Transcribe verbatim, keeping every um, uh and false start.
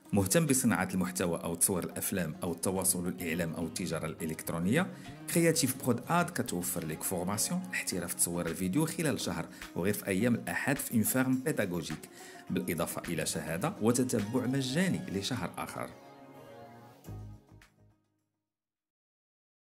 مهتم بصناعة المحتوى أو تصوير الأفلام أو التواصل والإعلام أو التجارة الإلكترونية؟ كرياتيف برود آد كتوفر لك فورماسيون احتراف تصوير الفيديو خلال شهر وغير في أيام الأحد في إنفيرم بيداغوجيك، بالإضافة إلى شهادة وتتبع مجاني لشهر آخر.